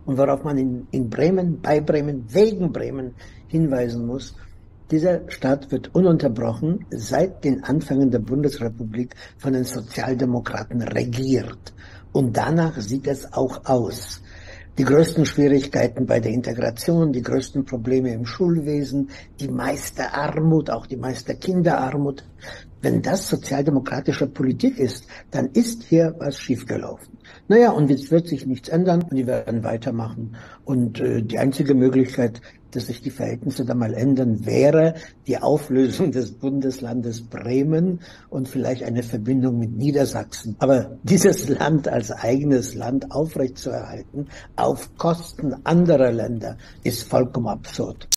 Und worauf man in Bremen, bei Bremen, wegen Bremen hinweisen muss, dieser Staat wird ununterbrochen seit den Anfängen der Bundesrepublik von den Sozialdemokraten regiert. Und danach sieht es auch aus. Die größten Schwierigkeiten bei der Integration, die größten Probleme im Schulwesen, die meiste Armut, auch die meiste Kinderarmut. Wenn das sozialdemokratische Politik ist, dann ist hier was schiefgelaufen. Naja, und jetzt wird sich nichts ändern und die werden weitermachen. Und die einzige Möglichkeit, dass sich die Verhältnisse da mal ändern, wäre die Auflösung des Bundeslandes Bremen und vielleicht eine Verbindung mit Niedersachsen. Aber dieses Land als eigenes Land aufrechtzuerhalten, auf Kosten anderer Länder, ist vollkommen absurd.